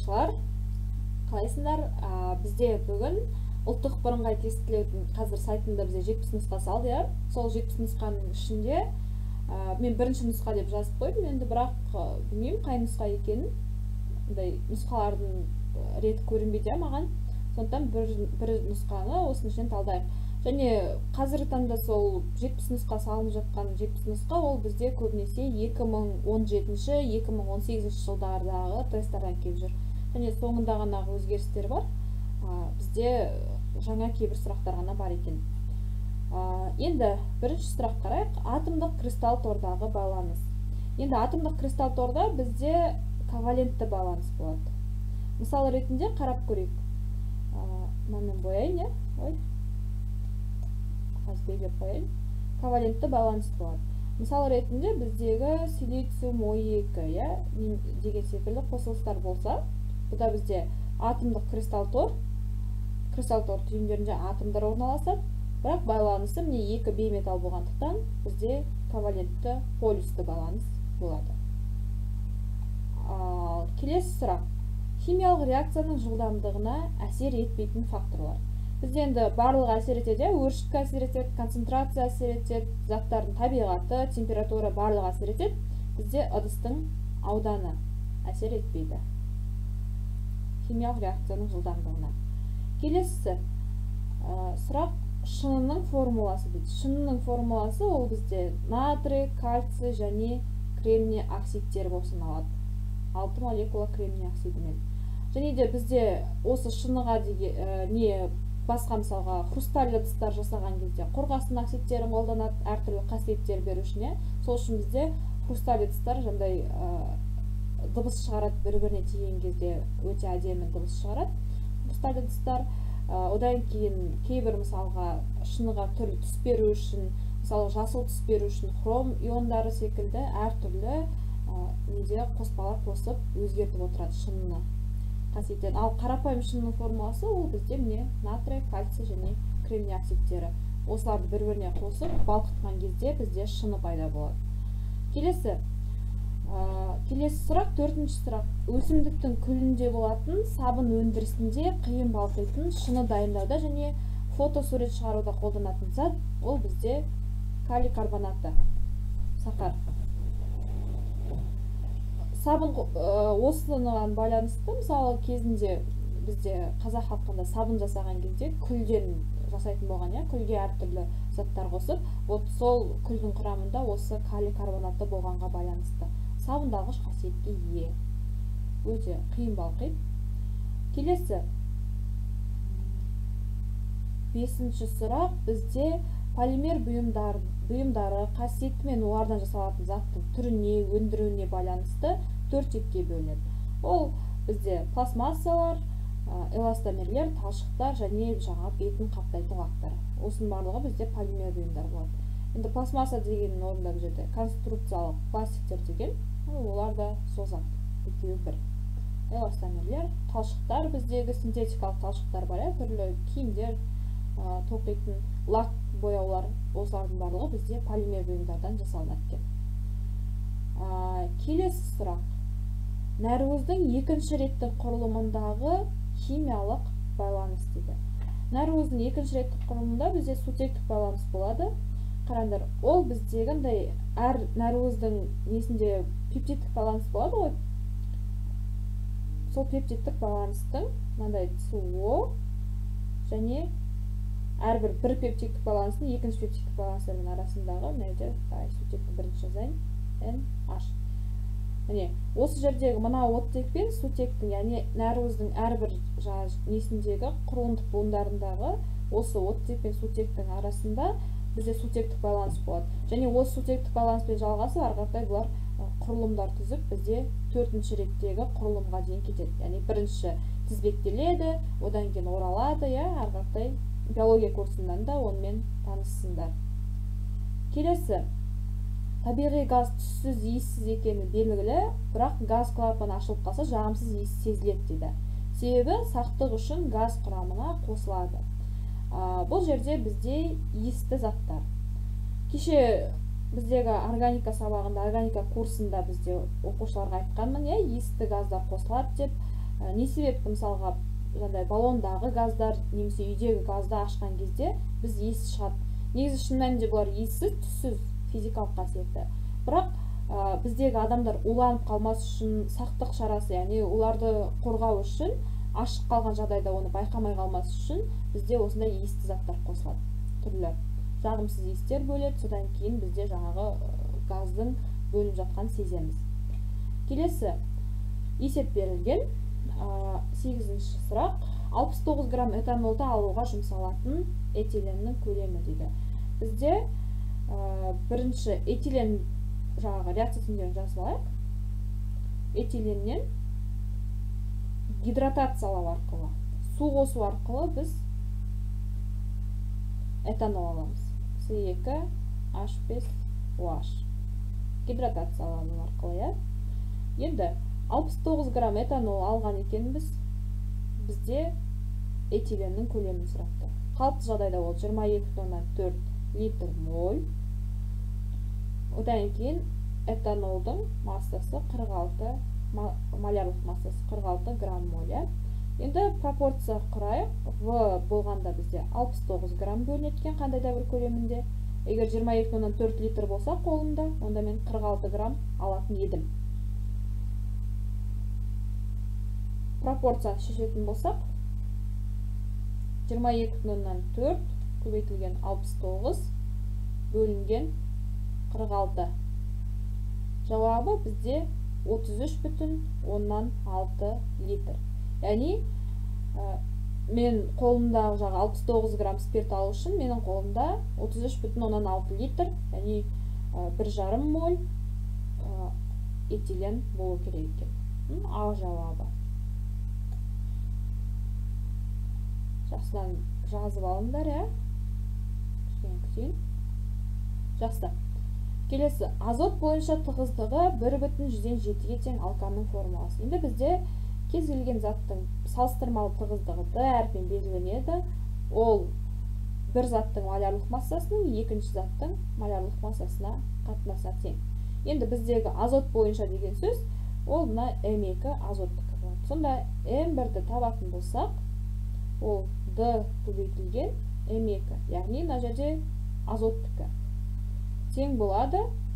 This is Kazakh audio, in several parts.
тыңдаушылар, қалайсыңдар? Бізде бүгін ұлттық бірыңғай тестілеудің қазір сайтында бізде 70 нұсқасы алды, иә? Сол 70 нұсқаның ішінде мен бірінші нұсқа деп жазып қойдым, енді бірақ білмеймін қай нұсқа екенін. Нұсқалардың реті көрінбейді маған. Сондықтан бір нұсқаны осының ішінен талдайық. Және қазіргі таңда сол 70 нұсқа салынып жатқан 70 нұсқа ол бізде көбінесе 2017-2018 жылдардағы тесттардан келіп жүр. Және соңында ғана өзгерістер бар. Бізде жаңа кейбір сұрақтар ғана бар екен. Енді бірінші сұрақ қарайық. Атомдық кристалл тордағы байланыс. Енді атомдық кристалл торда бізде ковалентті байланыс болады. Мысал ретінде қарап көрейік. Мынамен бояйын, ой. Қазбейлеп қойайын. Ковалентті байланыс болады. Мысал ретінде біздегі силициум O2 деген секілді қосылыстар болса, бұда бізде атомдық кристалл тор түйіндерінде атомдар орналасады, бірақ байланысы міне 2 бейметалл болғандықтан бізде ковалентті полюсті байланыс болады. Келесі сұрақ. Химиялық реакцияның жылдамдығына әсер етпейтін факторлар. Бізде енді барлығы әсер етеді, өршіткі әсер етеді, концентрация әсер етеді, заттардың табиғаты, температура барлығы әсер етеді. Бізде ыдыстың ауданы әсер етпейді химиялық реакцияның жылдамдығына. Келесі сұрақ, шынының формуласы дейді. Шынының формуласы ол бізде натрий, кальций және кремний оксидтер болып саналады. 6 молекула кремний оксидімен. Және де бізде осы шыныға басқа мысалға хрусталь ыдыстар жасаған кезде қорғасын оксидтерін қолданады, әртүрлі қасиеттер беру үшін. Сол үшін бізде хрусталь ыдыстар жаңағыдай дыбыс шығарады, бір-біріне тиген кезде өте әдемі дыбыс шығарады. Хрусталь ыдыстар одан кейін кейбір мысалға шыныға түрлі түс беру үшін, мысалы жасыл түс беру үшін хром иондары секілді әртүрлі қоспалар қосып өзгертіп отырады шыныны қасиеттен. Ал қарапайым шынының формуласы ол бізде міне натрий, кальций және кремний оксидтері. Осыларды бір-біріне қосып балқытқан кезде бізде шыны пайда болады. Келесі сұрақ, төртінші сұрақ. Өсімдіктің күлінде болатын сабын өндірісінде қиын балқитын шыны дайындауда және фотосурет шығаруда қолданатын зат ол бізде калий карбонаты, сахар. Сабын осыған байланысты, мысалы кезінде бізде қазақ халқында сабын жасаған кезде күлден жасайтын болған, күлге әртүрлі заттар қосып, сол күлдің құрамында осы калий карбонаты болғанға байланысты. Сабындағыш қасиетке ие. Өте қиын балқиды. Келесі. Бесінші сұрақ, бізде полимер бұйымдары қасиеті мен олардан жасалатын заттың түріне, өндіруіне байланысты 4 типке бөлінеді. Ол бізде пластмассалар, эластомерлер, талшықтар және жаңа бетін қаптайтын лактар. Осының барлығы бізде полимер бұйымдар болады. Енді пластмасса дегеннің орнында бұл жерде конструкциялық пластиктер деген, олар да сол зат, екеуі бір. Эластомерлер, талшықтар, біздегі синтетикалық талшықтар бар, түрлі киімдер тоқитын лак бояулар, осылардың барлығы бізде полимер бұйымдардан жасалынады екен. Келесі сұрақ. Нәруыздың екінші реттің құрылымындағы химиялық байланыс дейді. Нәруыздың екінші реттің құрылымында бізде сутектік байланыс болады. Қараңдар, ол біздегі әр нәруыздың несінде пептидтік баланс болады ғой. Сол пептидтік баланстың мынандай СО және әрбір бір пептидтік баланстың екінші пептидтік баланстардың арасындағы сутекті бірінші жазайын NH. Осы жердегі мына оттек пен сутектің, яғни нәруыздың әрбір несіндегі құрылымдық буындарындағы осы оттек пен сутектің арасында бізде сутектік баланс болады. Және осы сутектік баланспен жалғасы арқақтай бұлар құрылымдар түзіп, бізде 4-ші реттегі құрылымға дейін кетеді. Яғни бірінші тізбектеледі, одан кейін оралады, арқақтай биология курсынан да онымен таныссыңдар. Келесі. Табиғи газ түссіз, иіссіз екені белгілі, бірақ газ клапаны ашылып қалса жағымсыз иіс сезіледі дейді. Себебі сақтық үшін газ құрамына қосылады. Бұл жерде бізде иісті заттар. Кеше біздегі органика сабағында, органика курсында бізде оқушыларға айтқанмын, иісті газдар қосылады деп. не себепті мысалға жаңағыдай баллондағы газдар немесе үйдегі газды ашқан кезде біз иіс шығады. Негізі шын мәнінде бұлар иіссіз, түссіз физикалық қасиеті. Бірақ біздегі адамдар уланып қалмас үшін сақтық шарасы, яғни оларды қорғау үшін, ашық қалған жағдайда оны байқамай қалмас үшін бізде осындай иісті заттар қосылады. Түрлі жағымсыз иістер бөледі, содан кейін бізде жаңағы газдың бөлініп жатқан сеземіз. Келесі есеп берілген 8-ші сұрақ. 69 грамм этанолды алуға жұмсалатын этиленнің көлемі дейді. Бізде бірінші этилен жаңағы реакция теңдеуін жазып алайық. Этиленнен гидратациялау арқылы, су қосу арқылы біз этанол аламыз. C2H5OH. Гидратациялану арқылы, Енді 69 грамм этанол алған екенбіз, бізде этиленнің көлемін сұрапты. Қалыпты жағдайда ол 22,4 литр моль. Одан кейін этанолдың массасы 46, малярлық массасы 46 грамм моль. Енді пропорция құрайық. В болғанда бізде 69 грамм бөлінеткен қандайда бір көлемінде. Егер 22,4 литр болса қолымда, онда мен 46 грамм алатын едім. Пропорцияны шешетін болсақ, 22,4 көбейтілген 69 бөлінген 46. Жауабы бізде 33,6 литр. Яғни, мен қолымдағы 69 грамм спирт алу үшін, менің қолымда 33,6 литр, яғни 1,5 моль этилен болу керек екен. А жауабы. Жақсыдан жазып алыңдар, күтейін. Жақсы. Келесі, азот бойынша тығыздығы 1,107-ге тең алканның формуласы. Енді бізде кез келген заттың салыстырмалы тығыздығы D әрпен белгіленеді. Ол бір заттың малярлық массасының екінші заттың малярлық массасына қатынаса тең. Енді біздегі азот бойынша деген сөз, ол мына М2 азоттікі болады. Сонда М1-ді табатын болсақ, ол D көбейтілген М2, яғни мына жерде азоттікі. Тең болады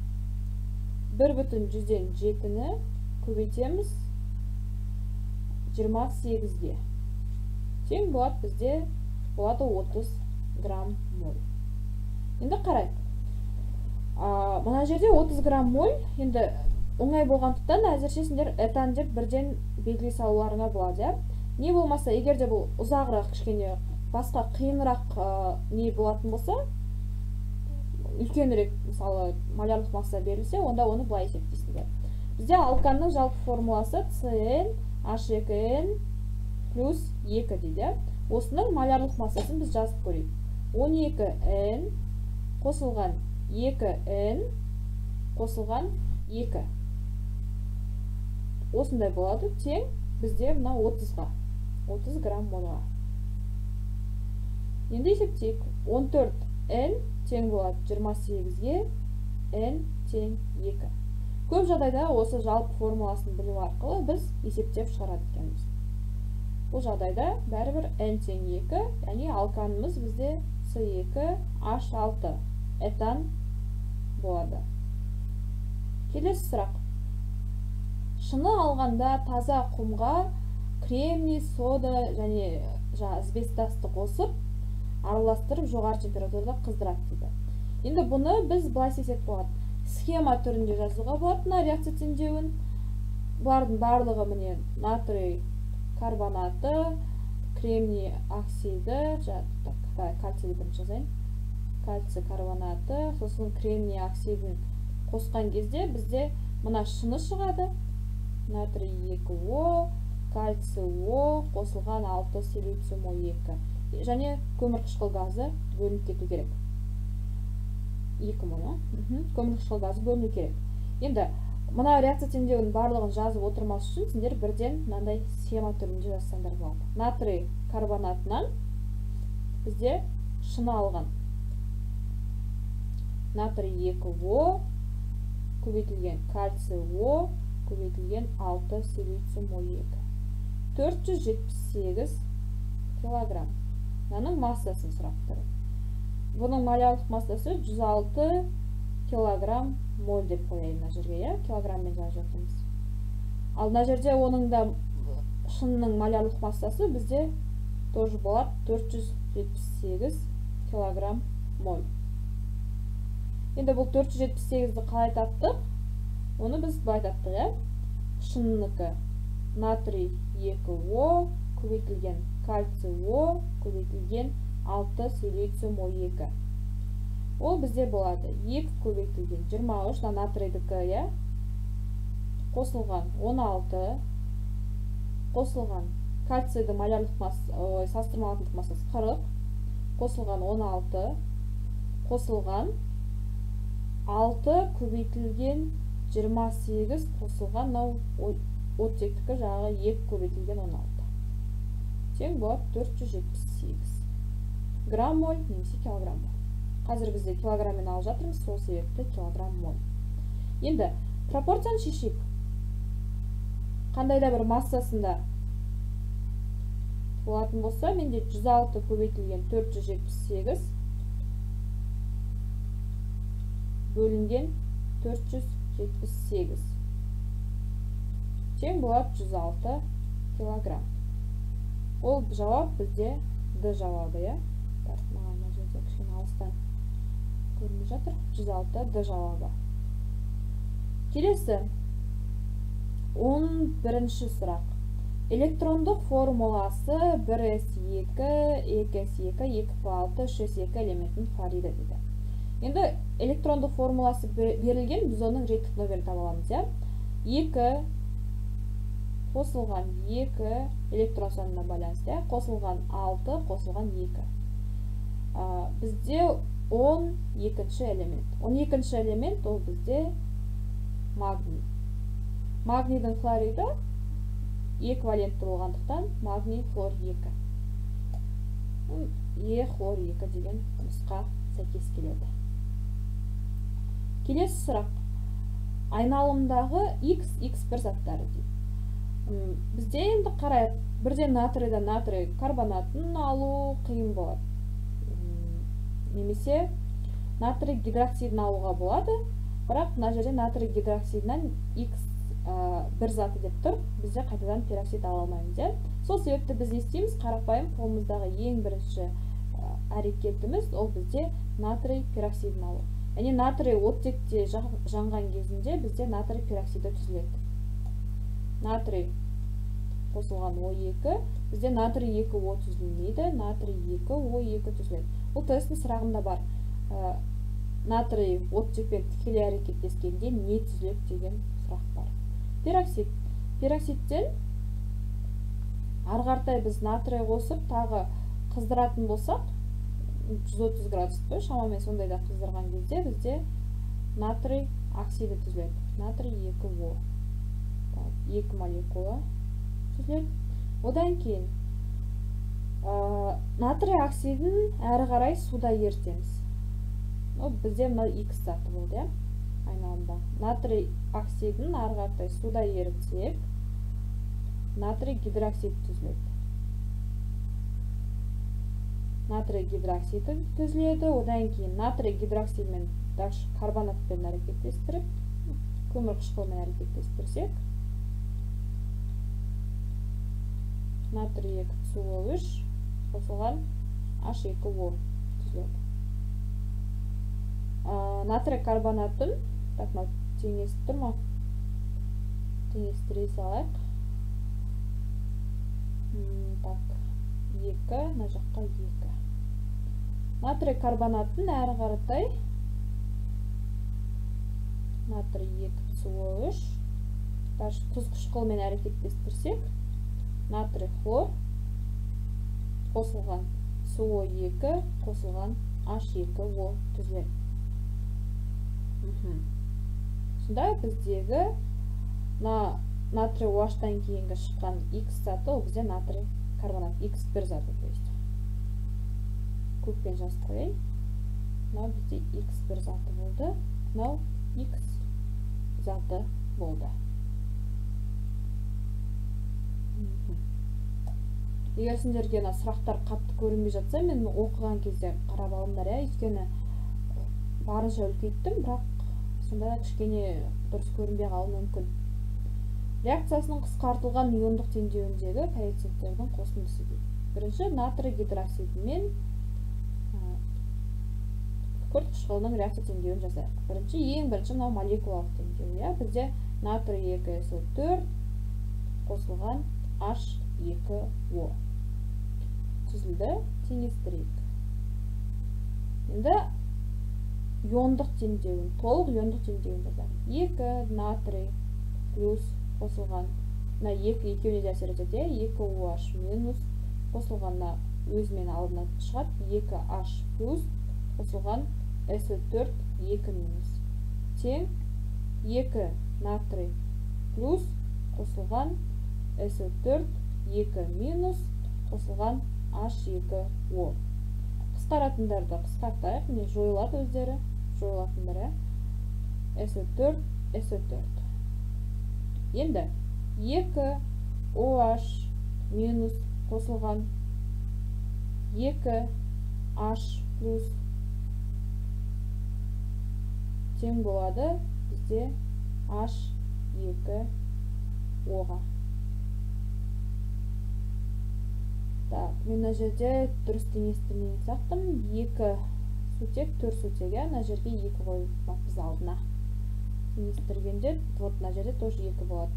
1,107-ні көбейтеміз 28-ге. Тең болады бізде болады 30 грамм моль. Енді қарайық. Мына жерде 30 грамм моль, енді оңай болғандықтан әзірше сендер этан деп бірден белгілей салуларыңа болады. Не болмаса, егер де бұл ұзағырақ, кішкене басқа қиынырақ не болатын болса, үлкенірек, мысалы, малярлық масса берілсе, онда оны былай есептейсіңдер. Бізде алканның жалпы формуласы CnH2n плюс 2 дейді. Осының малярлық массасын біз жазып көрейік. 12n қосылған 2n қосылған 2. Осындай болады, тең бізде мына 30-ға, 30 грамм молға. Енді есептейік. 14n тең болады 28-ге, n тең 2. Көп жағдайда осы жалпы формуласын білу арқылы біз есептеп шығарады екенбіз. Бұл жағдайда бәрібір n тең 2, яғни алканымыз бізде C2H6 этан болады. Келесі сұрақ. Шыны алғанда таза құмға кремний, сода және асбестасты қосып, араластырып жоғары температурада қыздырады дейді. Енді бұны біз былай істесек болады. Схема түрінде жазуға болады мына реакция теңдеуін. Бұлардың барлығы міне натрий карбонаты, кремний оксиді, кальций бірінші жазайын. Кальций карбонаты, сосын кремний оксидін қосқан кезде бізде мына шыны шығады. Натрий 2O, кальций О, қосылған 6 силициум О2. Және көмірқышқыл газы бөлініп кету керек. 2 мол, көмірқышқыл газы бөліну керек. Енді мына реакция теңдеуінің барлығын жазып отырмас үшін сендер бірден мынандай схема түрінде жазсаңдар болады. Натрий карбонатынан бізде шыны алған. Натрий 2O көбейтілген кальций О көбейтілген 6 силициум О2. 478 килограмм. Мынаның массасын сұрап тұр. Бұның малярлық массасы 106 килограмм моль деп қояйын мына жерге, иә, килограмммен жазып жатырмыз. Ал мына жерде оның да шынының малярлық массасы бізде тоже болады 478 килограмм моль. Енді бұл 478-ді қалай таптық? Оны біз былай таптық, иә? Шынынікі натрий 2О көбейтілген кальций О көбейтілген 6 силициум О2. Ол бізде болады 2 көбейтілген 23, натрийдікі, иә? Қосылған 16, қосылған кальцийді малярлық массасы, салыстырмалы массасы 40, қосылған 16, қосылған 6 көбейтілген 28, қосылған оттектікі жағы 2 көбейтілген 16. Тең болады 478 грамм моль немесе килограмм моль. Қазір бізде килограммен алып жатырмыз, сол себепті килограмм моль. Енді пропорцияны шешейік. Қандай да бір массасында болатын болса, менде 106 көбейтілген 478 бөлінген 478 тең болады 106 килограмм. Ол жауап бізде Д жауабы, иә? Мына жерде кішкене алыстан көрініп жатыр. 106 Д жауабы. Келесі 11-ші сұрақ. Электрондық формуласы 1s2, 2s2, 2p6, 3s2 элементінің хлориді дейді. Енді электрондық формуласы берілген, біз оның реттік номерін таба аламыз, иә? 2 қосылған 2 электрон санына байланысты, қосылған 6 қосылған 2. Бізде 12-ші элемент. 12-ші элемент ол бізде магний. Магнийдің хлориді эквивалентті болғандықтан магний хлор 2. Е хлор 2 деген нұсқа сәйкес келеді. Келесі сұрақ. Айналымдағы X1 заттары дейді. Бізде енді қарайық, бірден натрийдан натрий карбонатын алу қиын болады. Немесе натрий гидроксидін алуға болады, бірақ мына жерде натрий гидроксидінен X1 заты деп тұр, бізде қайтадан пероксид ала алмаймыз, иә? Сол себепті біз не істейміз? Қарапайым қолымыздағы ең бірінші әрекетіміз ол бізде натрий пероксидін алу. Яғни натрий оттекте жанған кезінде бізде натрий пероксиді түзіледі. Натрий қосылған O2, бізде натрий 2O түзілмейді, натрий 2O2 түзіледі. Бұл тесттің сұрағында бар. Натрий оттекпен тікелей әрекеттескенде не түзіледі деген сұрақ бар. Пероксид. Пероксидтен арғартай біз натрий қосып, тағы қыздыратын болсақ, 130 градус қой, шамамен сондайда қыздырған кезде бізде натрий оксиді түзіледі. Натрий 2O. 2 молекула түзіледі. Одан кейін натрий оксидін әрі қарай суда ертеміз. Бізде мына X заты болды, иә? Айналымда. Натрий оксидін әрі қарай суда ерітсек, натрий гидроксид түзіледі. Натрий гидроксиді түзіледі. Одан кейін натрий гидроксидмен карбонатпен әрекеттестіріп, көмір қышқылмен әрекеттестірсек, натрий 2CO3 қосылған H2O түзіледі. Натрий карбонатын, теңестіп тұр ма? Теңестіре салайық. 2, мына жаққа 2. Натрий карбонатын әрі қаратай натрий 2CO3 тұз қышқылмен әрекеттестірсек, натрий хлор қосылған CO2 қосылған H2O түзіледі. Сонда біздегі натрий OH-тан кейінгі шыққан X заты, ол бізде натрий карбонат X1 заты. Көппен жазып қойайын. Мынау бізде X1 заты болды. Мынау X заты болды. Егер сендерге сұрақтар қатты көрінбей жатса, мен оқыған кезде қарап алыңдар, өйткені барынша үлкейттім, бірақ сонда да кішкене дұрыс көрінбей қалуы мүмкін. Реакциясының қысқартылған иондық теңдеуіндегі коэффициенттердің қосындысы дейді. Бірінші, натрий гидроксиді мен күкірт қышқылының реакция теңдеуін жасайық. Ең бірінші мынау молекулалық теңдеу. Бізде натрий 2SO4 қосылған H2O түзілді, теңестірейік. Енді иондық теңдеуін, толық иондық теңдеуін жазайық. 2 натрий плюс қосылған, екеуіне де әсер етеді, 2OH минус қосылғанна өзімен алдына шығады, 2H плюс қосылған SO4 2 минус тең 2 натрий плюс қосылған SO4 2 минус қосылған H2O. Қысқаратындарды қысқартайық, міне жойылады өздері, жойылатындар, SO4 SO4. Енді 2 OH минус қосылған 2 H плюс тең болады бізде H2O-ға. Так, мен мына жерде дұрыс теңестірмей сақтым. 2 сутек, 4 сутек, мына жерге 2 қойыппыз алдына. Теңестіргенде, вот мына жерде тоже 2 болады.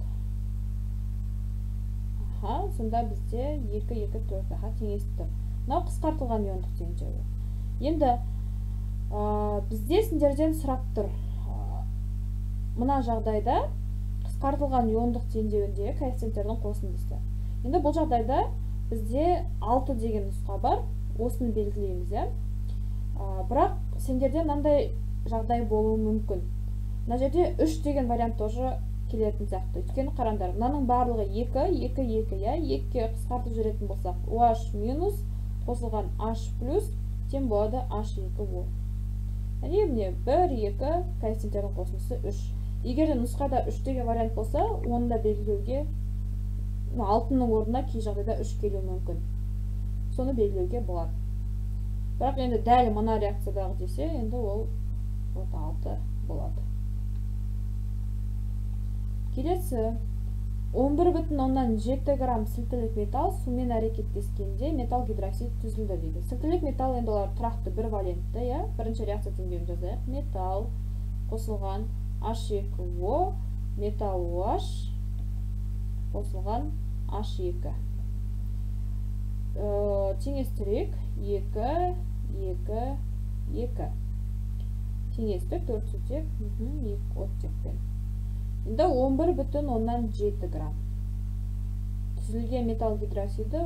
Сонда бізде 2, 2, 4 теңесті. Мынау қысқартылған иондық теңдеуі. Енді бізде сендерден сұрап тұр. Мына жағдайда қысқартылған иондық теңдеуіндегі коэффициенттердің қосындысы. Енді бұл жағдайда бізде 6 деген нұсқа бар, осыны белгілейміз. Бірақ сендерде мынандай жағдай болуы мүмкін. Мына жерде 3 деген вариант тоже келетін сияқты. Өйткені қараңдар, мынаның барлығы 2, 2, 2, 2-ке қысқартып жүретін болсақ, OH минус қосылған H плюс тең болады H2O. Міне 1, 2 коэффициенттердің қосындысы 3. Егер нұсқада 3 деген вариант болса, оны да белгілеуге 6-ның орнына кей жағдайда 3 келуі мүмкін. Соны белгілеуге болады. Бірақ енді дәл мына реакциядағы десе, енді ол 6 болады. Келесі 11,7 грамм сілтілік металл сумен әрекеттескенде металл гидроксид түзілді дейді. Сілтілік металл енді олар тұрақты бір валентті, бірінші реакция теңдеуін жазайық. Металл қосылған H2O, металл OH қосылған H2. Теңестірек 2, 2, 2. Теңестік 4 сутек, 2 оттекпен. Енді 11,7 грамм. Түзілген металл гидроксиді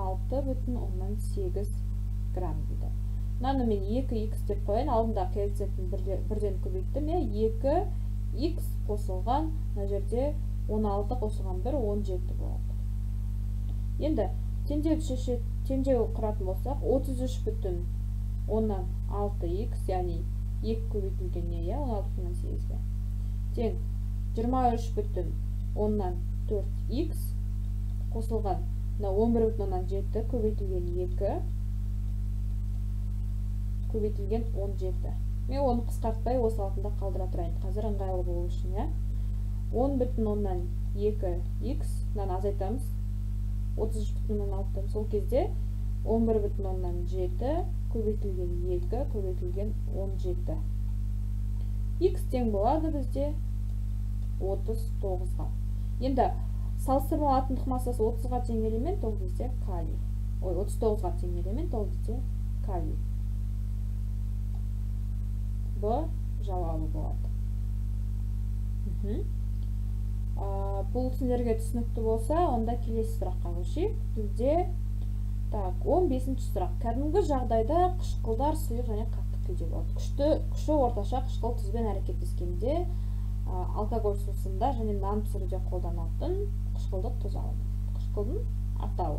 16,8 грамм дейді. Мынаны мен 2x деп қояйын, алдында коэффициентін бірден көбейттім. 2x қосылған, мына жерде 16 қосылған 1, 17 болады. Енді теңдеу құратын болсақ, 33,6x, яғни 2 көбейтілген 16,8-ге. Тең 23,4x қосылған 11,7 көбейтілген 2 көбейтілген 17. Мен оны қысқартпай осы алтында қалдыра тұрайын. Қазір ыңғайлы болу үшін. 10,2x, мынаны азайтамыз. 33,6. Сол кезде 11,7 көбейтілген 2 көбейтілген 17. X тең болады бізде 39-ға. Енді салыстырмалы атомдық массасы 30-ға тең элемент, ол бізде калий. 39-ға тең элемент, ол бізде калий. Б жауабы болады. Бұл сендерге түсінікті болса, онда келесі сұраққа көшейік. Бізде 15-ші сұрақ. Кәдімгі жағдайда қышқылдар сұйық және қатты күйде болады. Күші орташа қышқыл тұзбен әрекеттескенде алкоголь сусында және нан пісіруде қолданатын қышқылдық тұз алынады. Қышқылдың атауы.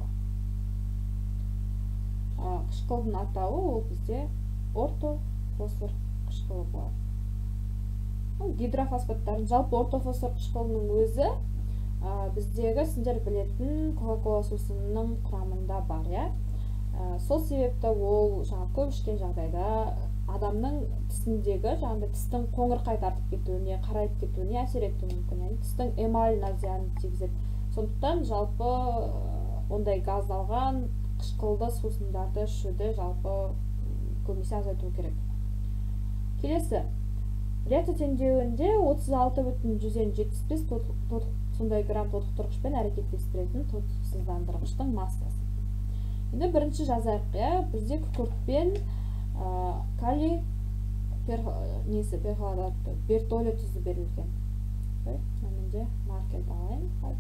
Қышқылдың атауы ол бізде ортофосфор қышқылы болады. Гидрофосфаттардың жалпы ортофосфор қышқылының өзі біздегі сіздер білетін кока-кола сусынының құрамында бар, иә. Сол себепті ол көп ішкен жағдайда адамның тісіндегі тістің қоңырқай тартып кетуіне, қарайып кетуіне әсер етуі мүмкін, яғни тістің эмаліне зиянын тигізеді. Сондықтан жалпы ондай газдалған қышқылды сусындарды ішуді жалпы көбінесе азайту керек. Келесі, реакция теңдеуінде 36,175 сондай грамм тотықтырғышпен әрекеттестіретін тотықсыздандырғыштың массасы. Енді бірінші жазайық, бізде күкіртпен калий бертолий тұзы берілген. Менде маркерді алайын.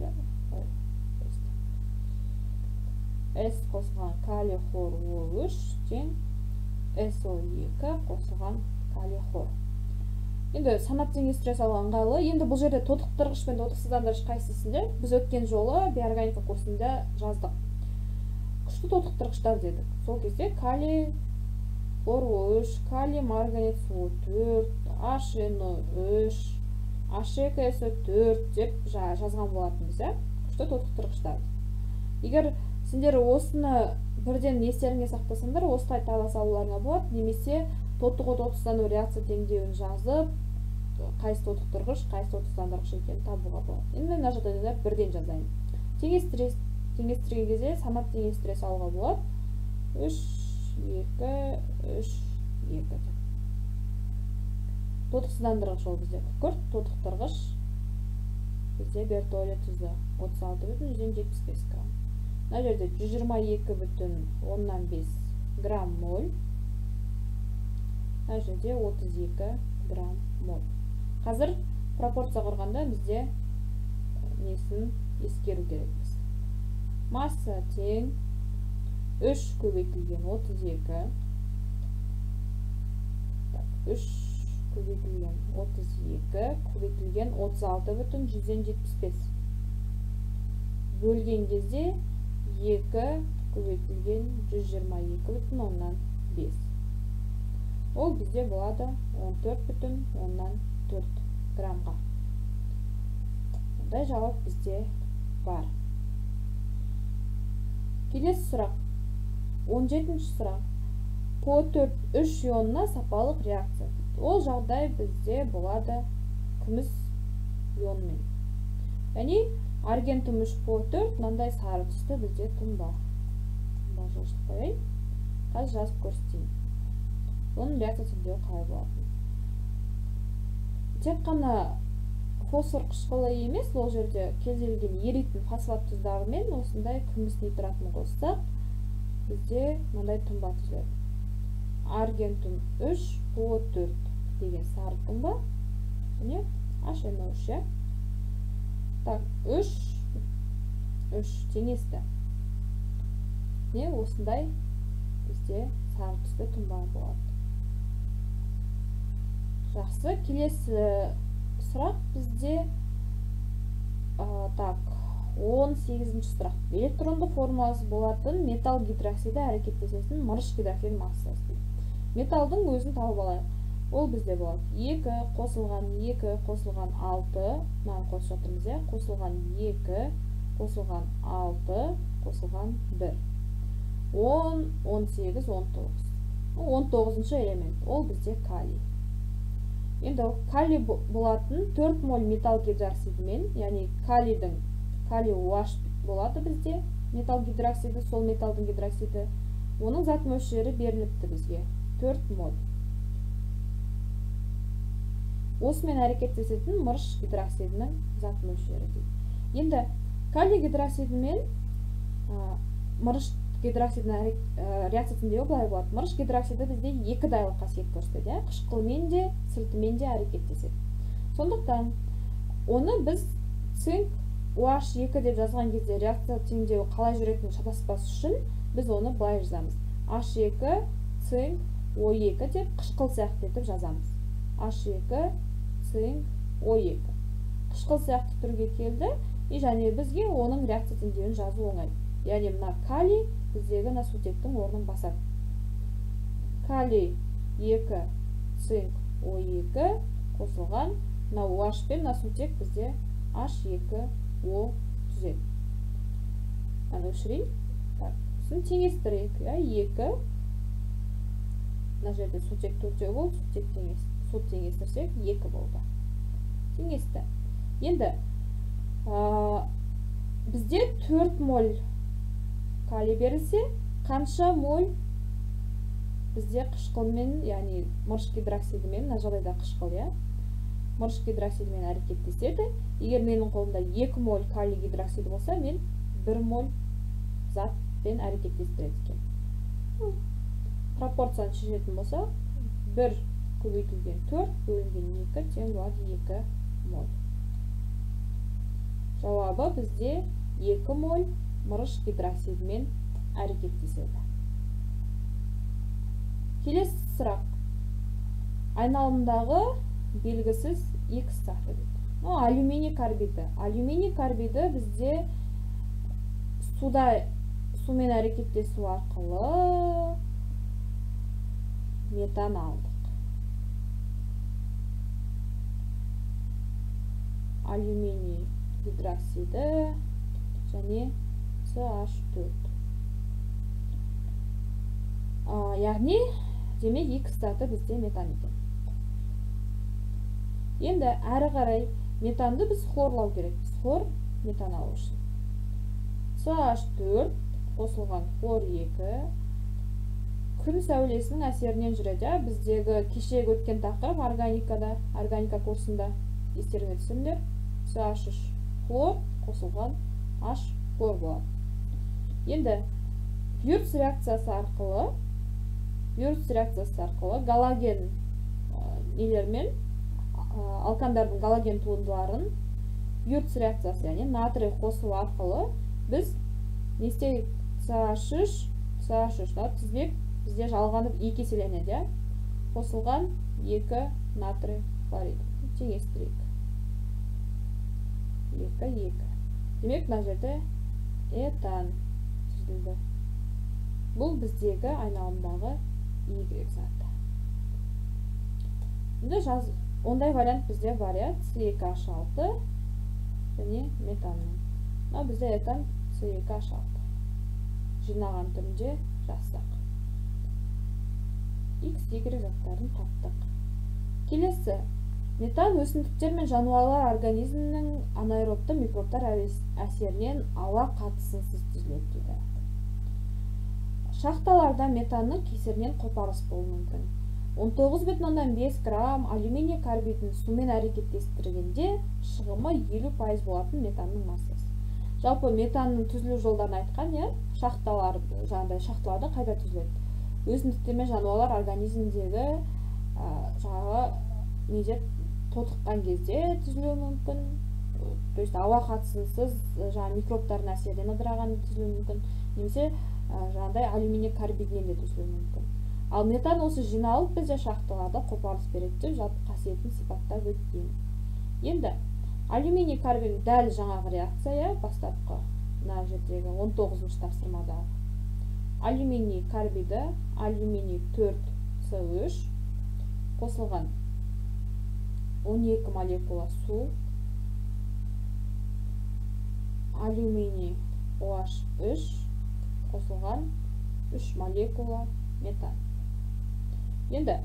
С қосылған калий хлор O3 тең SO2 қосылған калий хлор. Енді санап теңестіре салу ыңғайлы. Енді бұл жерде тотықтырғыш пен тотықсыздандырғыш қайсысында? Біз өткен жолы биорганика курсында жаздық. Күшті тотықтырғыштар дедік. Сол кезде калий хлор O3, калий марганец O4, HNO3, H2SO4 деп жазған болатынбыз, күшті тотықтырғыштар. Егер сендер осыны бірден естеріңе сақтасаңдар, осылай таба салуларыңа болады, немесе тотығу тотықсыздану реакция теңдеуін жазып, қайсы тотықтырғыш, қайсы тотықсыздандырғыш екенін табуға болады. Енді мен мына жағдайда бірден жазайын. Теңестірген кезде санап теңестіре салуға болады. 3, 2, 3, 2 деп. Тотықсыздандырғыш ол бізде күкірт, тотықтырғыш бізде бертолий тұзы 36,175 грамм. Мына жерде 122,5 грамм моль. Мына жерде 32 грамм моль. Қазір пропорция құрғанда бізде несін ескеру керекпіз. Масса тең 3 көбейтілген 32. 3 көбейтілген 32 көбейтілген 36,175. Бөлген кезде 2 көбейтілген 122,5. Ол бізде болады 14,4 граммға. Бұндай жауап бізде бар. Келесі сұрақ. 17-ші сұрақ. Po4 3 ионына сапалық реакция. Ол жағдай бізде болады күміс ионмен. Яғни аргентум 3 Po4 мынандай сары түсті бізде тұнба. Жылжытып қояйын. Қазір жазып көрсетейін. Оның реакция теңдеуі қалай болады. Тек қана фосфор қышқылы емес, ол жерде келген еритін фосфат тұздарымен осындай күміс нитратын қоссақ, бізде мынандай тұнба түзіледі. Аргентум 3 Po4 деген сары тұнба, және HNO3. Так, 3 теңесті. Не осындай бізде сары түсті тұнба болады. Жақсы, келесі сұрақ бізде 18-ші сұрақ. Электронды формуласы болатын металл гидроксиді әрекеттесетін мырыш гидроксид массасы. Металдың өзін тауып алайық. Ол бізде болады 2 қосылған 2 қосылған 6, мынаны қосып жатырмыз, қосылған 2 қосылған 6 қосылған 1. 10, 18, 19. 19-шы элемент. Ол бізде калий. Енді калий болатын 4 моль металл гидроксидімен, яғни калий OH болады бізде металл гидроксиді, сол металдың гидроксиді. Оның зат мөлшері беріліпті бізге 4 моль. Осымен әрекеттесетін мырыш гидроксидінің зат мөлшері дейді. Енді калий гидроксидімен мырыш гидроксидінің реакция теңдеуі былай болады. Мырыш гидроксиді бізде екі дайлы қасиет көрсетеді, қышқылмен де, сілтімен де әрекеттеседі. Сондықтан оны біз цинк OH2 деп жазған кезде реакция теңдеуі қалай жүретінін шатаспас үшін біз оны былай жазамыз. H2 цинк O2 деп қышқыл сияқты етіп жазамыз. H2 цинк O2. Қышқыл сияқты түрге келді, және бізге оның реакция теңдеуін жазу оңай. Яғни мына калий біздегі насутектің орнын басады. Калий 2 цинк O2 қосылған, мына OH пен насутек бізде H2 О түзеді. Аны өшірейін. Так, сосын теңестірейік. 2. Мына жерде сутек 4 болды, сут теңестірсек 2 болды. Теңесті. Енді бізде 4 моль калий берілсе, қанша моль бізде қышқылмен, яғни мырыш гидроксидімен, мына жағдайда қышқыл, мырыш гидроксидімен әрекеттеседі. Егер менің қолымда 2 моль калий гидроксиді болса, мен 1 моль затпен әрекеттестіреді екен. Пропорцияны шешетін болса, 1 көбейтілген 4 бөлінген 2 тең болады 2 моль. Жауабы бізде 2 моль мырыш гидроксидімен әрекеттеседі. Келесі сұрақ. Айналымдағы белгісіз X заты. Алюминий карбиді. Алюминий карбиді бізде сумен әрекеттесу арқылы метан алдық. Алюминий гидроксиді және CH4. Яғни, демек X заты бізде метан екен. Енді әрі қарай метанды біз хлорлау керек. Хлор метан алу үшін. CH4 қосылған хлор 2 күн сәулесінің әсерінен жүреді. Біздегі кешегі өткен тақырып органика курсында естеріңе түсіріңдер. CH3 хлор қосылған H хлор болады. Енді Вюрц реакциясы арқылы галоген нелермен алкандардың галоген туындыларын Вюрц реакциясы, яғни натрий қосу арқылы біз не істейік? CH3 тізбек бізде жалғанып 2 еселенеді. Қосылған 2 натрий хлорид. Теңестірейік. 2. Демек, мына жерде этан түзілді. Бұл біздегі айналымдағы Y заты. Ондай вариант бізде бар, C2H6 және метанның. Бізде этан C2H6. Жинаған түрінде жазсақ. X, Y заттарын таптық. Келесі. Метан өсімдіктер мен жануарлар организмінің анаэробты микробтар әсерінен ауа қатысынсыз түзіледі дейді. Шахталарда метанның кесірінен қопарыс болуы мүмкін. 19,5 грамм алюминий карбидін сумен әрекеттестіргенде шығымы 50% болатын метанның массасы. Жалпы метанның түзілу жолдарын айтқан, шахталарда қайда түзіледі? Өсімдіктер мен жануарлар организмдегі тотыққан кезде түзілуі мүмкін. То есть ауа қатысынсыз микробтардың әсерінен ыдыраған түзілуі мүмкін. Немесе алюминий карбидінен де түзілуі мүмкін. Ал метан осы жиналып бізде шахталарда қопарылыс береді деп жалпы қасиетін сипаттап өткен. Енді алюминий карбид дәл жаңағы реакция, бастапқы мына жердегі 19-шы тапсырмадағы. Алюминий карбиді алюминий 4С3 қосылған 12 молекула су, алюминий OH3 қосылған 3 молекула метан. Енді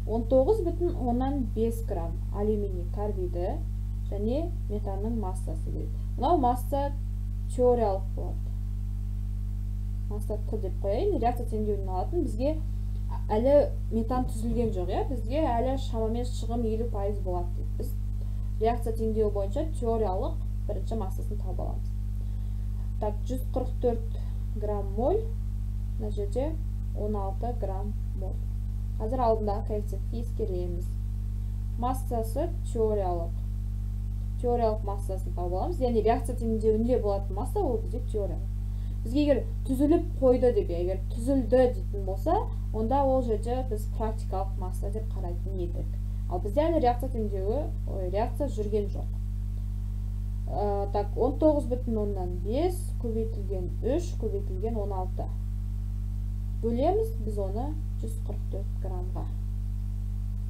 19,5 грамм алюминий карбиді және метанның массасы дейді. Мынау масса теориялық болады. Масса Т деп қояйын. Реакция теңдеуінен алатын бізге әлі метан түзілген жоқ, бізге әлі шамамен шығым 50% болады дейді. Біз реакция теңдеуі бойынша теориялық бірінші массасын тауып аламыз. Так, 144 грамм моль, мына жерде 16 грамм моль. Қазір алдындағы коэффициентті ескереміз. Массасы теориялық массасын тауып аламыз. Яғни реакция теңдеуінде болатын масса ол бізде теориялық. Бізге егер түзіліп қойды деп, егер түзілді дейтін болса, онда ол жерде біз практикалық масса деп қарайтын едік. Ал бізде әлі реакция теңдеуі, реакция жүрген жоқ. Так, 19,5 көбейтілген 3 көбейтілген 16. Бөлеміз біз оны 144 граммға.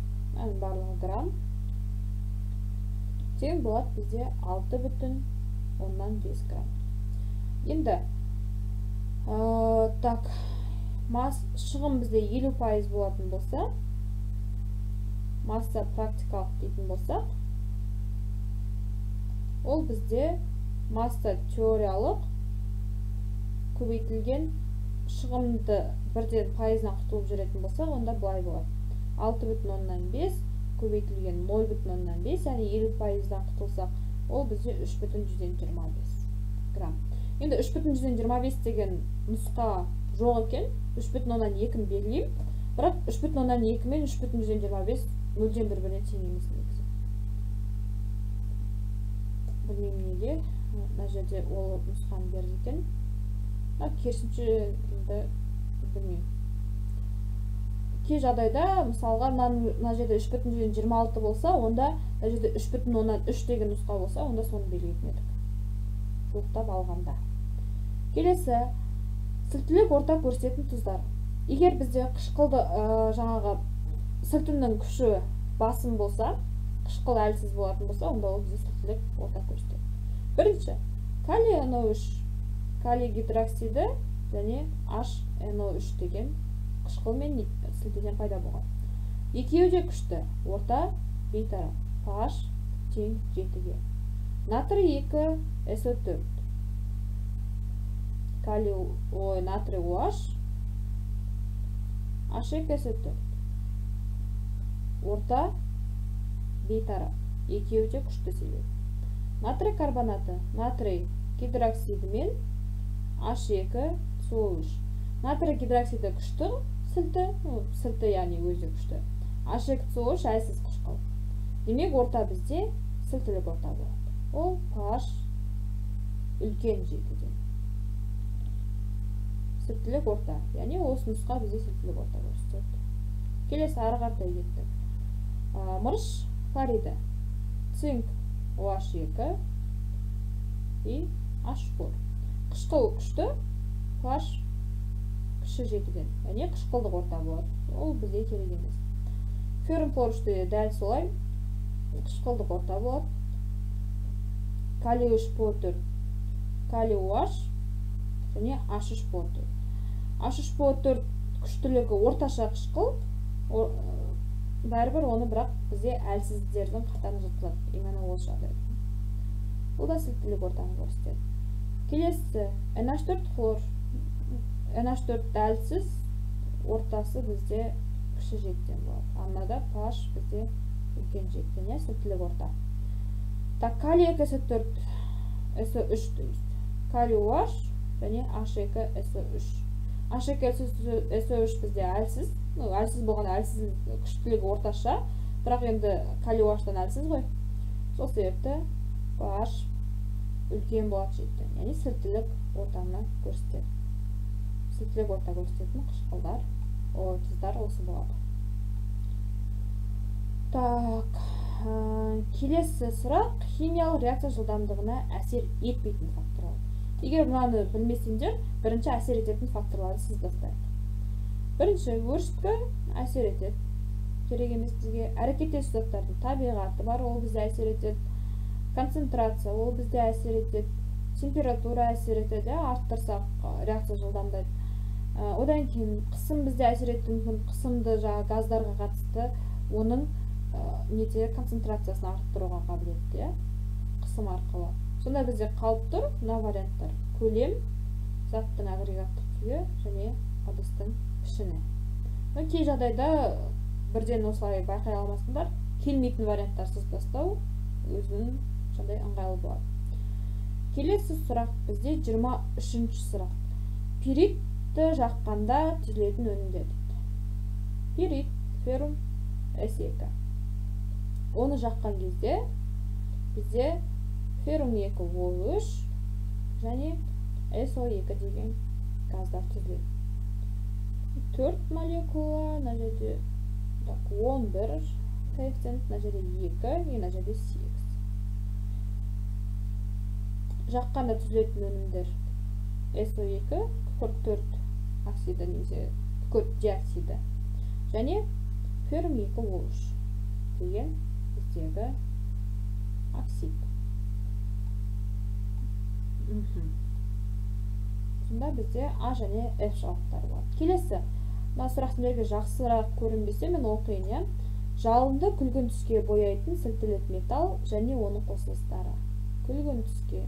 Барлығы грамм. Тең болады бізде 6,5 оннан 5 грамм. Енді так, шығын бізде 50% болатын болса, масса практикалық дейтін болсақ, ол бізде масса теориялық көбейтілген шығымды бірден пайызынан құтылып жүретін болсақ, онда былай болады. 6,5 көбейтілген 0,5, яғни 50%-дан құтылсақ, ол бізде 3,25 грамм. Енді 3,25 деген нұсқа жоқ екен, 3,2 белгілеймін, бірақ 3,2 мен 3,25 мүлдем бір-біріне тең емес негізі. Білмеймін неге, мына жерде ол нұсқаны берді екен. Керісінше білмеймін. Кей жағдайда, мысалға, мына жерде 3,26 болса, онда мына жерде 3,3 деген нұсқа болса, онда соны белгілейтін едік. Жуықтап алғанда. Келесі, сілтілік орта көрсететін тұздар. Егер бізде қышқылды жаңағы сілтінің күші басым болса, қышқыл әлсіз болатын болса, онда ол бізде сілтілік орта көрсетеді. Бірінші, калий NO3, калий гидроксиді және HNO3 деген қышқыл мен сілтеден пайда болған. Екеуі де күшті, орта бейтарап, pH тең 7-ге. Натрий 2 SO4, натрий OH, H2SO4, орта бейтарап, екеуі де күшті себеп. Натрий карбонаты, натрий гидроксиді мен H2SO3. Натрий гидроксиді күшті сілті, яғни өзі күшті. H2SO3 әлсіз қышқыл. Демек, орта бізде сілтілік орта болады. Ол pH үлкен 7-ден. Сілтілік орта, яғни осы нұсқа бізде сілтілік орта көрсетеді. Келесі ары қаратай кеттік. Мырыш хлориді, цинк OH2 и H4. Қышқыл күшті, pH кіші 7-ден, яғни қышқылдық орта болады. Ол бізде керек емес. Феррум хлорурты дәл солай, қышқылдық орта болады. Калий 3PO4, калий OH және H3PO4. H3PO4 күштілігі орташа қышқыл, бәрібір оны бірақ бізде әлсіздердің қатарына жатқызады. Именно осы жағдайда. Бұл да сілтілік ортаны көрсетеді. Келесі NH4 хлор. NH4 әлсіз, ортасы бізде кіші 7-ден болады. Аннада pH бізде үлкен 7-ден, я сілтілік орта. Так, калий 2SO4 SO3, калий OH және H2SO3. H2SO3 бізде әлсіз, әлсіз болған әлсіз күштілігі орташа, бірақ енді калий OH-тан әлсіз ғой. Сол себепті pH үлкен болады 7-ден, яғни сілтілік ортаны көрсетеді. Сілтілік орта көрсететін қышқылдар, тұздар осы болады. Так, келесі сұрақ, химиялық реакция жылдамдығына әсер етпейтін факторлар. Егер мынаны білмесеңдер, бірінші әсер ететін факторларды сызбастайық. Бірінші, өршіткі әсер етеді. Керек емес бізге. Әрекеттесу заттардың табиғаты бар, ол бізде әсер етеді. Концентрация, ол бізде әсер етеді. Температура әсер етеді, арттырсақ реакция жылдамдайды. Одан кейін қысым бізде әсер ететін мүмкін, қысымды газдарға қатысты оның концентрациясын арттыруға қабілетті, қысым арқылы. Сонда бізде қалып тұр мына варианттар: көлем, заттың агрегаттық күйі және ыдыстың пішіні. Кей жағдайда бірден осылай байқай алмасыңдар, келмейтін варианттар сызбастау өзінің сондай ыңғайлы болады. Келесі сұрақ бізде 23-ші сұрақ. Пиритті жаққанда түзілетін өнімдер дейді. Пирит, феррум S2. Оны жаққан кезде бізде феррум 2O3 және SO2 деген газдар түзіледі. 4 молекула, мына жерде 11 коэффициент, мына жерде 2, мына жерде 8. Жаққанда түзілетін өнімдер SO2, күкірт 4 оксиді немесе күкірт диоксиді және феррум 2O3 деген біздегі оксид. сонда бізде А және F жауаптары болады. Келесі, мына сұрақ сіздерге жақсырақ көрінбесе мен оқиын, иә. Жалынды күлгін түске бояйтын сілтілік металл және оның қосылыстары. Күлгін түске.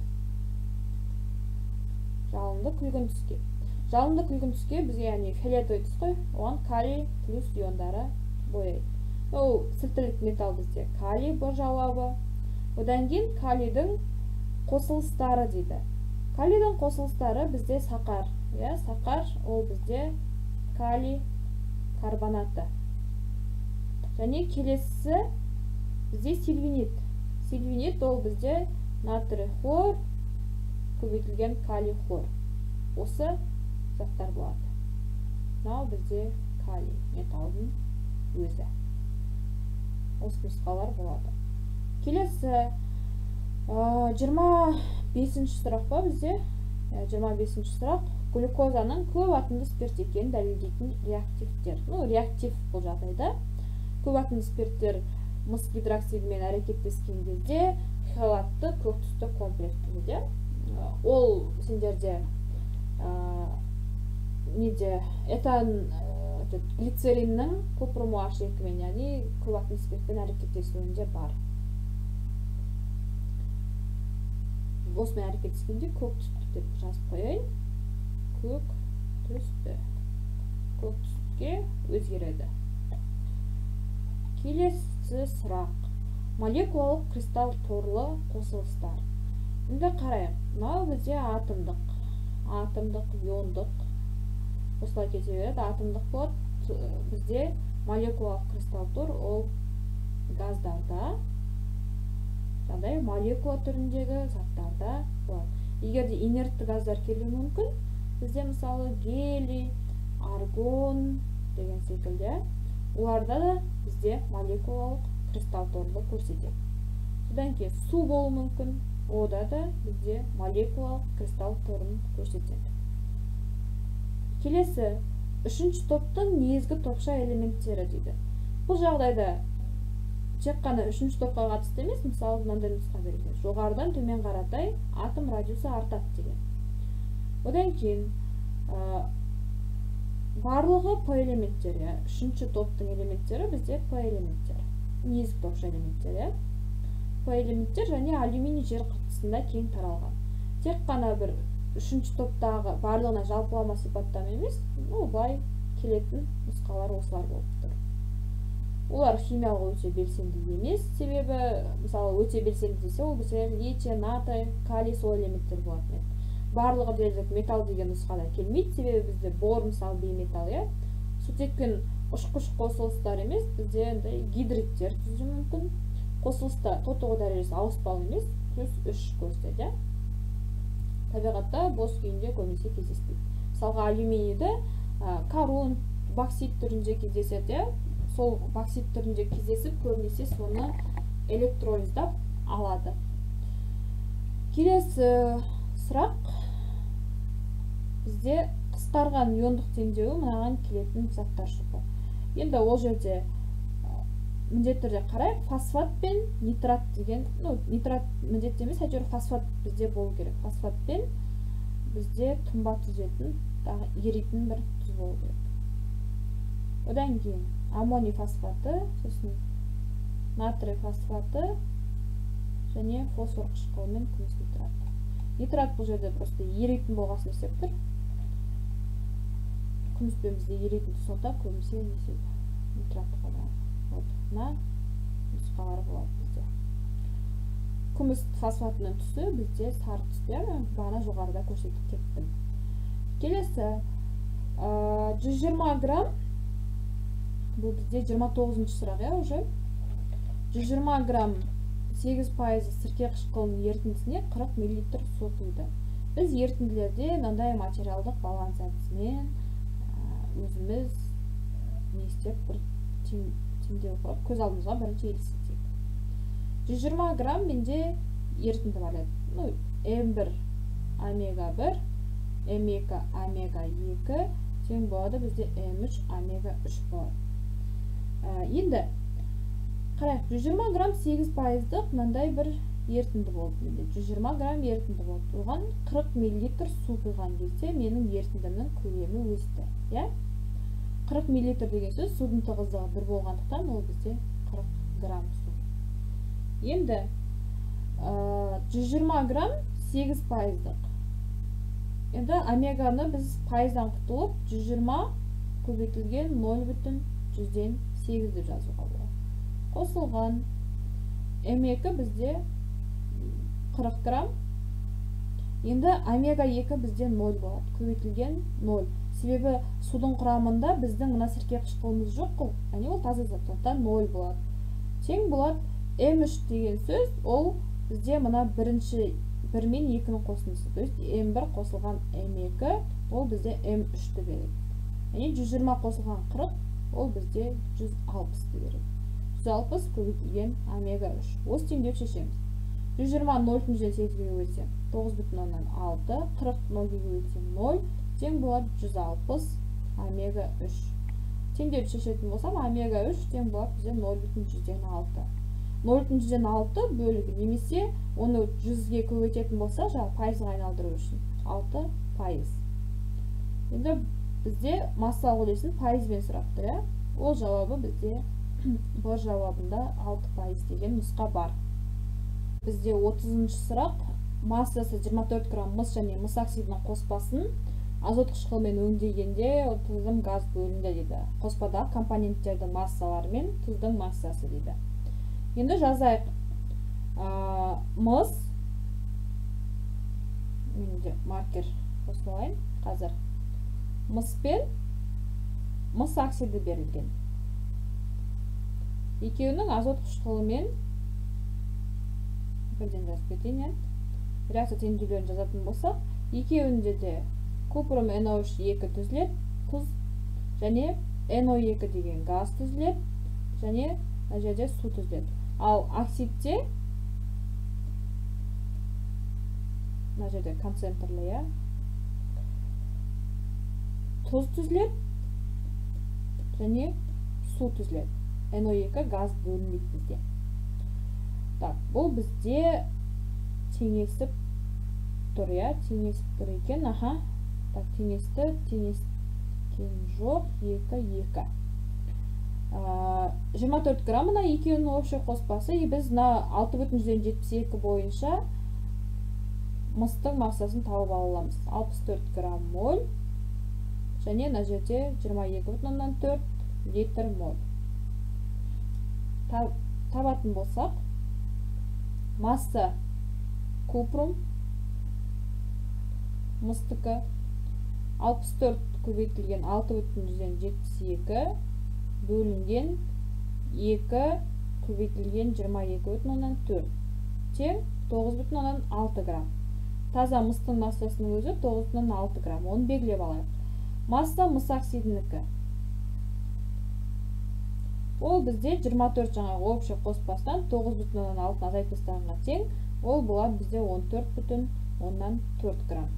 Жалынды күлгін түске. Жалынды күлгін түске бізге яғни фиолетовый түс қой, оған калий плюс иондары бояйды. Ол сілтілік металл бізде калий бұл жауабы. Одан кейін калийдің қосылыстары дейді. Калийдің қосылыстары бізде сақар. Сақар ол бізде калий карбонаты. Және келесі бізде сильвинит. Сильвинит ол бізде натрий хлор көбейтілген калий хлор. Осы заттар болады. Мынау бізде калий металдың өзі. Осы нұсқалар болады. Келесі 25-ші сұрақ па бізде? 25-ші сұрақ. Глюкозаның көп атомды спирт екенін дәлелдейтін реактивтер. Реактив бұл жағдайда. Көп атомды спирттер мыс гидроксидімен әрекеттескен кезде хелатты көк түсті комплекс түзеді. Ол сендерде этан глицериннің купрум H2-мен, яғни көп атомды спиртпен әрекеттесуінде бар. Осымен әрекеттескенде көк түсті деп жазып қояйын. Көк түсті. Көк түске өзгереді. Келесі сұрақ. Молекулалық кристалл торлы қосылыстар. Енді қарайық. Мынау бізде атомдық, иондық. Осылай кете береді. Атомдық болады. Бізде молекулалық кристалл тор ол газдарда, жаңағыдай молекула түріндегі заттарда болады. Егер де инертті газдар келуі мүмкін, бізде мысалы гелий, аргон деген секілді, оларда да бізде молекулалық кристалл торлы көрсетеді. Содан кейін су болуы мүмкін, ода да бізде молекулалық кристалл торын көрсетеді. Келесі, үшінші топтың негізгі топша элементтері дейді. Бұл жағдайда тек қана үшінші топқа қатысты емес, мысалы мынандай нұсқа берілген. Жоғарыдан төмен қаратай атом радиусы артады деген. Одан кейін барлығы P элементтері, үшінші топтың элементтері бізде P элементтері, негізгі топша элементтері. P элементтер және алюминий жер қыртысында кең таралған. Тек қана бір үшінші топтағы барлығына жалпылама сипаттама емес, былай келетін нұсқалар осылар болып тұр. Олар химиялық өте белсенді емес, себебі мысалы өте белсенді десе, ол бізде литий, натрий, калий сол элементтер болатын еді. Барлығы дерлік металл деген нұсқада келмейді, себебі бізде бор мысалы бейметалл, сутекпен ұшқыш қосылыстар емес, бізде гидриттер түзуі мүмкін. Қосылыста тотығу дәрежесі ауыспалы емес, плюс 3 көрсетеді. Табиғатта бос күйінде көбінесе кездеспейді. Мысалға алюминийді карун, боксит түрінде кездеседі. Сол боксит түрінде кездесіп, көбінесе соны электролиздап алады. Келесі сұрақ. Бізде қысқарған иондық теңдеуі мынаған келетін заттар шоқы. Енді ол жерде міндетті түрде қарайық, фосфат пен нитрат деген, нитрат міндетті емес, әйтеуір фосфат бізде болу керек. Фосфат пен бізде тұнба түзетін, еритін бір тұз болу керек. Одан кейін аммоний фосфаты, сосын натрий фосфаты және фосфор қышқылымен күміс нитрат. Нитрат бұл жерде просто еритін болғасын істеп тұр. Күміспен бізде еритін тұсында көбінесе нитрат қалады. Мына нұсқалары болады бізде. Күміс фосфатының түсі бізде сары түсте, бағана жоғарыда көрсетіп кеттім. Келесі 120 грамм, бұл бізде 29-ші сұрақ, уже 120 грамм 8% сірке қышқылының ерітіндісіне 40 мл су құйды. Біз ерітінділерде мынандай материалдық баланс әдісімен өзіміз не істеп бір теңдеу құрып, көз алдымызға бірінші елестетейік. 120 грамм менде ерітінді бар еді. М1 омега 1, М2 омега 2 тең болады бізде М3 омега 3 болады. Енді қарайық, 120 грамм 8%-дық мынандай бір ерітінді болды. Менде 120 грамм ерітінді болды. Оған 40 мл су құйған кезде менің ерітіндімнің көлемі өсті. 40 мл деген сөз судың тығыздығы 1 болғандықтан ол бізде 40 грамм су. Енді 120 грамм 8 пайыздық. Енді омеганы біз пайыздан құтылып 120 көбейтілген 0,8 деп жазуға болады. Қосылған М2 бізде 40 грамм. Енді омега-2 бізде 0 болады. Көбейтілген 0. Себебі судың құрамында біздің мына сірке қышқылымыз жоқ қой. Яғни ол таза зат, сондықтан 0 болады. Тең болады М3 деген сөз, ол бізде мына бірінші 1 мен 2-нің қосындысы. То есть М1 қосылған М2, ол бізде М3-ті береді. Яғни 120 қосылған 40, ол бізде 160-ті береді. 160 көбейтілген омега-3. Осы теңдеу шешеміз. 120 0,8-ге көбейтсем 9,6, 40 0-ге көбейтсем 0, тең болады 160 омега-3. Теңдеуді шешетін болсам, омега-3 тең болады бізде 0,106. 0,106 бөлігі немесе оны 100-ге көбейтетін болса, жаңағы пайызға айналдыру үшін 6 пайыз. Енді бізде массалық үлесін пайызбен сұрап тұр. Ол жауабы бізде Б жауабында 6 пайыз деген нұсқа бар. Бізде 30-шы сұрақ, массасы 24 грамм мыс және мыс оксидінің қоспасын азот қышқылымен өңдегенде тұздың газ бөлінді дейді. Қоспадағы компоненттердің массалары мен тұздың массасы дейді. Енді жазайық. Мыс, менде маркер қосылайын қазір. Мыс пен мыс оксиді берілген. Екеуінің азот қышқылымен бірден жазып кетейін. Реакция теңдеулерін жазатын болсақ, екеуінде де купрум NO3 түзіледі, тұз және NO2 деген газ түзіледі және мына жерде су түзіледі. Ал оксидте мына жерде концентрлі, тұз түзіледі және су түзіледі. NO2 газ бөлінбейді бізде. Так, бұл бізде теңесіп тұр, теңесіп тұр екен. Так, теңесті, теңескен жоқ, 2. 24 граммына екеуінің общий қоспасы, біз 6,72 бойынша мыстың массасын тауып аламыз. 64 грамм моль және мына жерде 22,4 литр моль. Табатын болсақ, масса купрум мыстықы 64 көбейтілген 6,72 бөлінген 2 көбейтілген 22,4 тең 9,6 грамм. Таза мыстың массасының өзі 9,6 грамм. Оны белгілеп алайық. Масса мыс оксидінікі. Ол бізде 24 жаңағы общий қоспасынан 9,6 азайтып тастағанға тең. Ол болады бізде 14,4 грамм.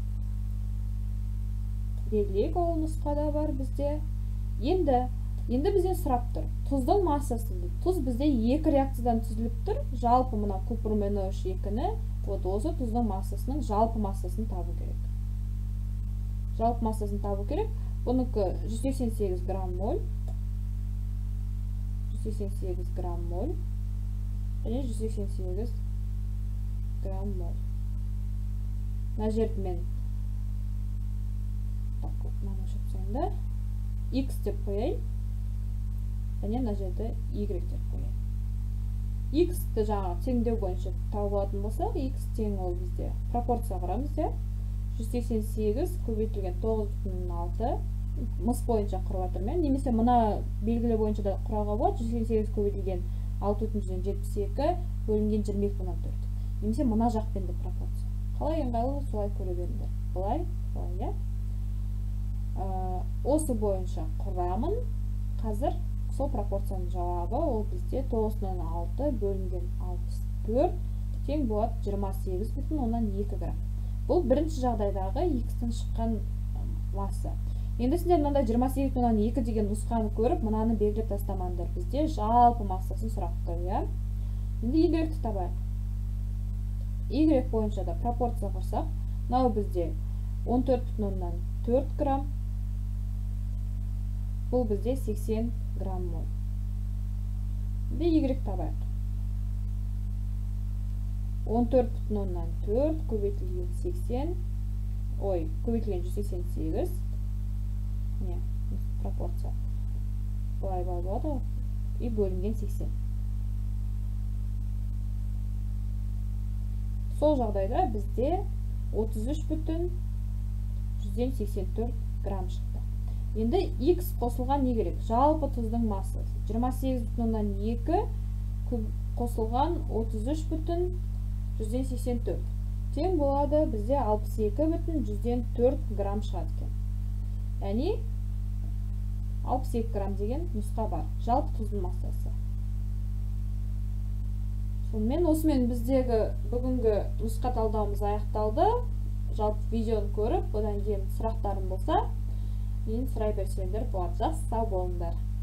Белгілейік, ол нұсқада бар бізде. Енді бізден сұрап тұр. Тұздың массасы. Тұз бізде 2 реакциядан түзіліп тұр. Жалпы мына купрум NO3-ні, осы тұздың массасының жалпы массасын табу керек. Жалпы массасын табу керек. Бұныкі 188 грамм моль. 188 грамм моль. Және 188 грамм моль. Мына жерді мен да X деп қояйын. Және мына жерді Y деп қояйын. X-ті жаңағы теңдеу бойынша тауып алатын болса, X тең ол бізде пропорция құрамыз, 188 көбейтілген 9,6 мыс бойынша құрып жатырмын. Немесе мына белгілі бойынша да құрауға болады. 188 көбейтілген 6,72 бөлінген 22,4. Немесе мына жақпен де пропорция. Қалай ыңғайлы, солай көре беріңдер. Былай, осы бойынша құрамын. Қазір сол пропорцияның жауабы ол бізде 9,6 бөлінген 64 тең болады 28,2 грамм. Бұл бірінші жағдайдағы X-тің шыққан масса. Енді сіздер мынандай 28,2 деген нұсқаны көріп, мынаны белгілеп тастамаңдар. Бізде жалпы массасын сұрап тұр. Енді Y-ті табайық. y бойынша да пропорция құрсақ, мынау бізде 14,4 грамм, бұл бізде 80 грамм мол. Y табайық. 14,4 көбейтілген 80, көбейтілген 188, не, пропорция. Бұлай болады, и бөлінген 80. Сол жағдайда бізде 33,184 грамм шықты. Енді X қосылған не керек? Жалпы тұздың массасы 28,2 қосылған 33,184. Тең болады бізде 62,104 грамм шығады екен. Яғни 62 грамм деген нұсқа бар. Жалпы тұздың массасы. Сонымен осымен біздегі бүгінгі нұсқа талдауымыз аяқталды. Жалпы видеоны көріп, одан кейін сұрақтарым болса, мен сұрай берсеңдер болады. Жақсы, сау болыңдар.